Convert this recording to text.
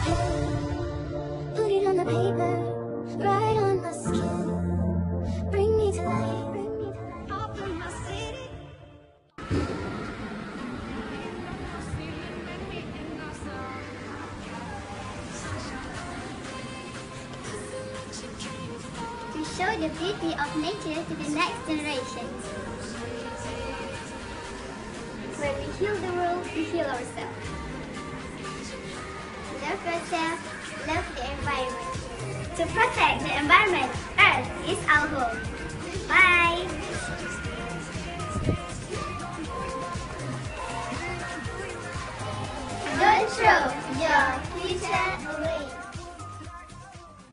Put it on the paper, right on my skin. Bring me to life, bring me to life. Up in my city. To show the beauty of nature to the next generation. When we heal the world, we heal ourselves. Love yourself, love the environment. To protect the environment, Earth is our home. Bye! Don't throw!